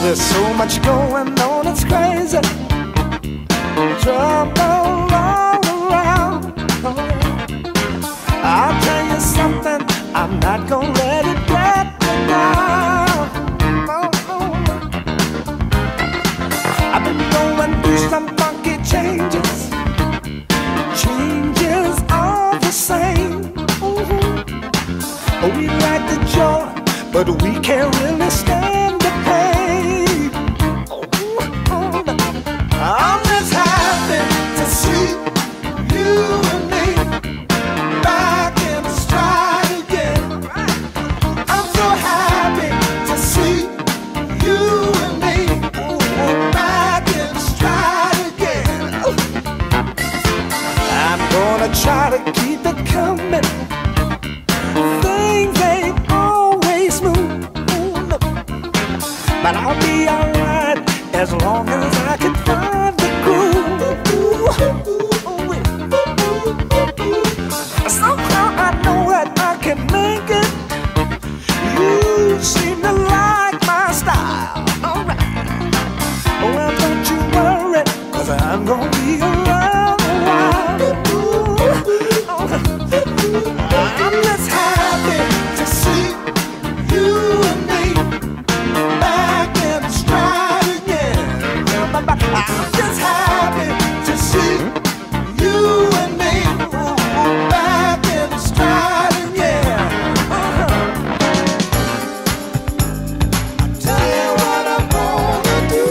There's so much going on, it's crazy. Trouble all around. I'll tell you something, I'm not gonna let it get me down. I've been going through some funky changes. Changes are the same. We like the joy, but we can't really stand the pain. I'm just happy to see you and me back in stride again. I'm so happy to see you and me back in stride again. I'm gonna try to keep it coming. Things ain't always smooth, but I'll be alright as long as I can find the groove. Somehow I know that I can make it. You seem to like my style. Alright. Well, don't you worry, 'cause I'm gonna be around a while. I'm just happy to see you and me back in stride again. I'm just happy to see you and me back in stride again. I'll tell you what I'm gonna do.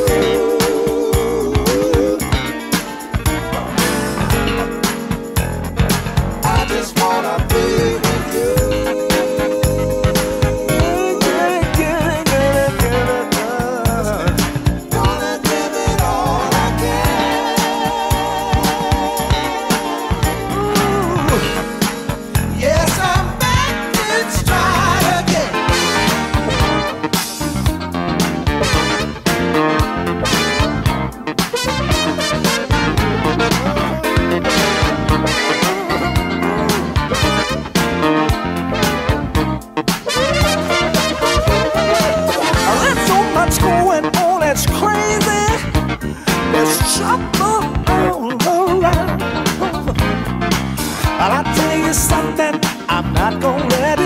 I just wanna be with you. Gonna give it all I can. Yes, I'm back in stride again. There's so much going on, it's crazy. There's trouble all around. But I'll tell you something, I'm not gonna let it